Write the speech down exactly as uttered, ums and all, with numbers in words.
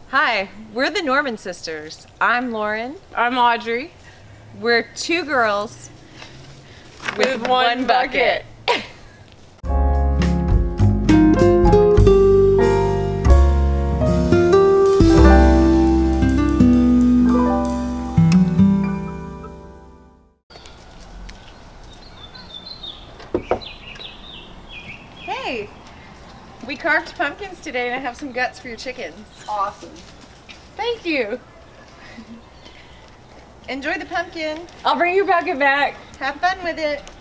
Hi, we're the Norman Sisters. I'm Lauren. I'm Audrey. We're two girls with, with one, one bucket. bucket. Hey, we carved pumpkins today and I have some guts for your chickens. Awesome. Thank you. Enjoy the pumpkin. I'll bring your bucket back. Have fun with it.